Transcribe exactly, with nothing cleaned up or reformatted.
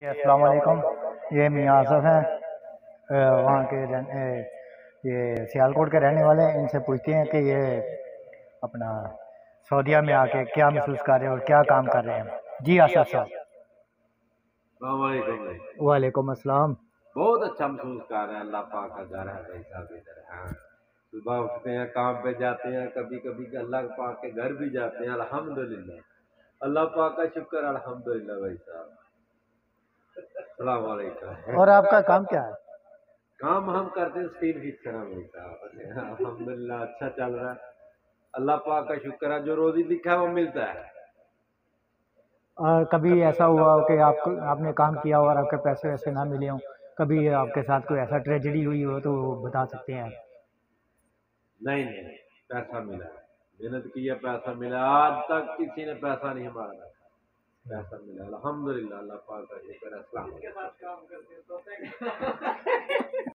السلام علیکم، یہ میاں آصف ہیں، وہاں کے یہ سیالکوٹ کے رہنے والے ہیں۔ ان سے پوچھتے ہیں کہ یہ اپنا سعودیہ میں آ کے کیا محسوس کر رہے ہیں اور کیا کام کر رہے ہیں۔ جی آصف صاحب۔ السلام علیکم۔ وعلیکم السلام۔ بہت اچھا محسوس کر رہے ہیں، اللہ پاک کا گھر ہے بھائی صاحب ادھر ہے۔ صبح اٹھتے ہیں، کام پہ جاتے ہیں، کبھی کبھی اللہ پاک کے گھر بھی جاتے ہیں، الحمدللہ اللہ پاک کا شکر الحمدللہ بھائی صاحب۔ السلام علیکم۔ اور آپ کا کام کیا ہے؟ کام ہم کرتے ہیں اسٹیل فکسر ہیں بھائی صاحب، الحمدللہ اچھا چل رہا ہے، اللہ پاک کا شکر ہے، جو روزی لکھا ہے وہ ملتا ہے۔ اور کبھی ایسا ہوا ہو کہ آپ کو آپ نے کام کیا ہو اور آپ کے پیسے ویسے نہ ملے ہوں، کبھی آپ کے ساتھ کوئی ایسا ٹریجڈی ہوئی ہو تو وہ بتا سکتے ہیں؟ نہیں نہیں، پیسہ ملا، محنت کی ہے، پیسہ ملا، آج تک کسی نے پیسہ نہیں مانگا، پیسہ ملا الحمدللہ اللہ پاک کا شکر ہے۔ السلام علیکم۔